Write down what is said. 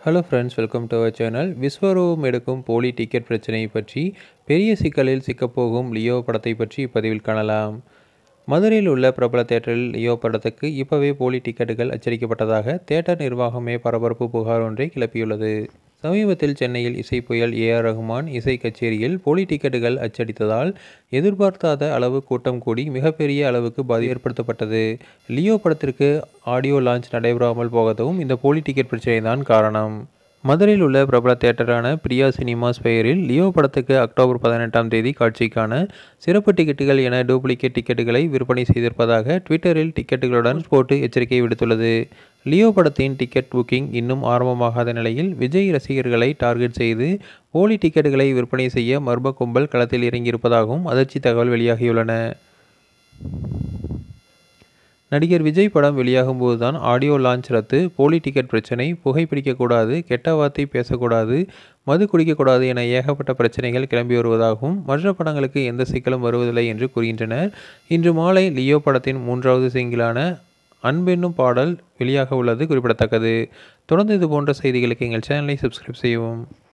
Hello friends, welcome to our channel. விஸ்வரூபம் எடுக்கும் போலி டிக்கெட் பிரச்சனையை பற்றி பெரிய சிக்கலில் சிக்கப்போகும் லியோ படத்தை பற்றி இப்பதிவில் காணலாம். மதுரையில் உள்ள பிரபல தியேட்டரில் லியோ படத்துக்கு இப்போவே போலி டிக்கெட்டுகள் அச்சடிக்கப்பட்டதாக தியேட்டர் நிர்வாகமே பரபரப்பு புகார் ஒன்றை கிளப்பியுள்ளது. சமீபத்தில் சென்னையில் இசை புயல் ஏ.ஆர். ரஹ்மான் இசை கச்சேரியில் போலி டிக்கெட்டுகள் அச்சடித்ததால் எதிர்பார்க்காத அளவு கூட்டம் கூடி மிகப்பெரிய அளவுக்கு பாதிப்பு ஏற்படுத்தப்பட்டது. லியோ படத்திற்கு ஆடியோ லான்ச் நடைபெறாமல் போகவும் இந்த போலி டிக்கெட் பிரச்சனை தான் காரணம். மதுரையில் உள்ள பிரபல தியேட்டரான பிரியா சினிமாஸ் பெயரில் லியோ படத்துக்கு அக்டோபர் 18ஆம் தேதி காட்சிக்கான சிறப்பு டிக்கெட்டுகள் என டூப்ளிகேட் டிக்கெட்டுகளை விற்பனை செய்திருப்பதாக ட்விட்டரில் டிக்கெட்டுகளுடன் போட்டு எச்சரிக்கை விடுத்துள்ளது. லியோ படத்தின் டிக்கெட் புக்கிங் இன்னும் ஆரம்பமாகாத நிலையில் விஜய் ரசிகர்களை டார்கெட் செய்து போலி டிக்கெட்டுகளை விற்பனை செய்ய மர்ம கும்பல் களத்தில் இறங்கியிருப்பதாகவும் அதிர்ச்சி தகவல் வெளியாகியுள்ளன. நடிகர் விஜய் படம் வெளியாகும் போதுதான் ஆடியோ லான்ச் ரத்து, போலி டிக்கெட் பிரச்சனை, புகைப்பிடிக்கக்கூடாது, கெட்ட வார்த்தை பேசக்கூடாது, மது குடிக்கக்கூடாது என ஏகப்பட்ட பிரச்சனைகள் கிளம்பி வருவதாகவும் மற்ற படங்களுக்கு எந்த சிக்கலும் வருவதில்லை என்று கூறுகின்றனர். இன்று மாலை லியோ படத்தின் 3வது சிங்கிளான அன்பென்னும் பாடல் வெளியாக உள்ளது குறிப்பிடத்தக்கது. தொடர்ந்து இதுபோன்ற செய்திகளுக்கு எங்கள் சேனலை சப்ஸ்கிரைப் செய்யவும்.